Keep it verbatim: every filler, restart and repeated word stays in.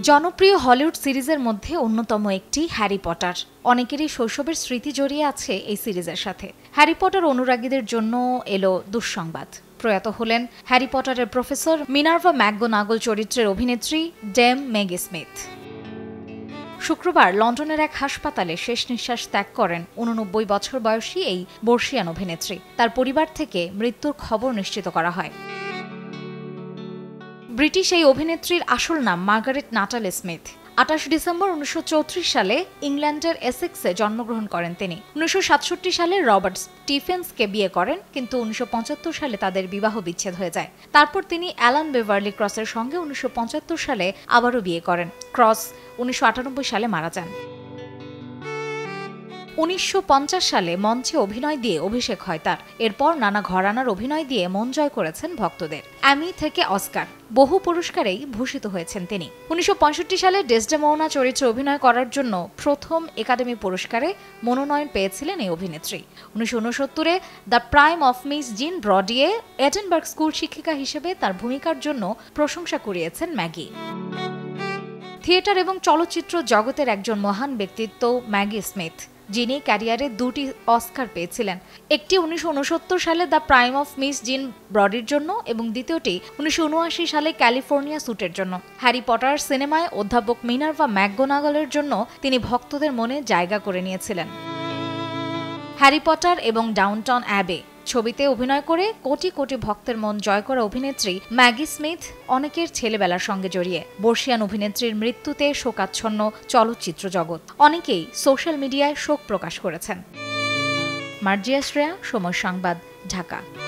জনপ্রিয় হলিউড সিরিজের মধ্যে অন্যতম একটি হ্যারি পটার। অনেকেরই শৈশবের স্মৃতি জড়িয়ে আছে এই সিরিজের সাথে। হ্যারি পটার অনুরাগীদের জন্য এলো দুঃসংবাদ। প্রয়াত হলেন হ্যারি পটারের প্রফেসর মিনার্ভা ম্যাকগোনাগল চরিত্রের অভিনেত্রী ডেম ম্যাগি স্মিথ। শুক্রবার লন্ডনের এক হাসপাতালে শেষ নিঃশ্বাস ত্যাগ করেন উননব্বই বছর বয়সী এই বর্ষিয়ান অভিনেত্রী। তার পরিবার থেকে মৃত্যুর খবর নিশ্চিত করা হয়। ব্রিটিশ এই অভিনেত্রীর আসল নাম মার্গারেট নাটালি স্মিথ। আটাশ ডিসেম্বর উনিশশো চৌত্রিশ সালে ইংল্যান্ডের এসেক্সে জন্মগ্রহণ করেন তিনি। উনিশশো সাতষট্টি সালে রবার্ট স্টিফেন্সকে বিয়ে করেন, কিন্তু উনিশশো পঁচাত্তর সালে তাদের বিবাহ বিচ্ছেদ হয়ে যায়। তারপর তিনি অ্যালান বেভারলি ক্রসের সঙ্গে উনিশশো পঁচাত্তর সালে আবারও বিয়ে করেন। ক্রস উনিশশো আটানব্বই সালে মারা যান। উনিশশো পঞ্চাশ সালে মঞ্চে অভিনয় দিয়ে অভিষেক হয় তার। এরপর নানা ঘরানার অভিনয় দিয়ে মন জয় করেছেন ভক্তদের। অ্যামি থেকে অস্কার বহু পুরস্কারেই ভূষিত হয়েছেন তিনি। উনিশশো পঁয়ষট্টি সালে ডেসডেমোনা চরিত্রে অভিনয় করার জন্য প্রথম একাডেমি পুরস্কারে মনোনয়ন পেয়েছিলেন এই অভিনেত্রী। উনিশশো উনসত্তরে the prime of Miss Jean Brodie এডেনবার্গ school শিক্ষিকা হিসেবে তার ভূমিকার জন্য প্রশংসা কুড়িয়েছেন ম্যাগি। থিয়েটার এবং চলচ্চিত্র জগতের একজন মহান ব্যক্তিত্ব ম্যাগি স্মিথ, যিনি ক্যারিয়ারে দুটি অস্কার পেয়েছিলেন। একটি উনিশশো উনসত্তর সালে দ্য প্রাইম অফ মিস জিন ব্রডির জন্য এবং দ্বিতীয়টি উনিশশো উনআশি সালে ক্যালিফোর্নিয়া স্যুটের জন্য। হ্যারি পটার সিনেমায় অধ্যাপক মিনার্ভা ম্যাকগোনাগলের জন্য তিনি ভক্তদের মনে জায়গা করে নিয়েছিলেন। হ্যারি পটার এবং ডাউনটাউন অ্যাবে ছবিতে অভিনয় করে কোটি কোটি ভক্তের মন জয় করা অভিনেত্রী ম্যাগি স্মিথ অনেকের ছেলেবেলার সঙ্গে জড়িয়ে। বর্ষিয়ান অভিনেত্রীর মৃত্যুতে শোকাচ্ছন্ন চলচ্চিত্র জগৎ। অনেকেই সোশ্যাল মিডিয়ায় শোক প্রকাশ করেছেন। মার্জিয়া শ্রেয়া, সময় সংবাদ, ঢাকা।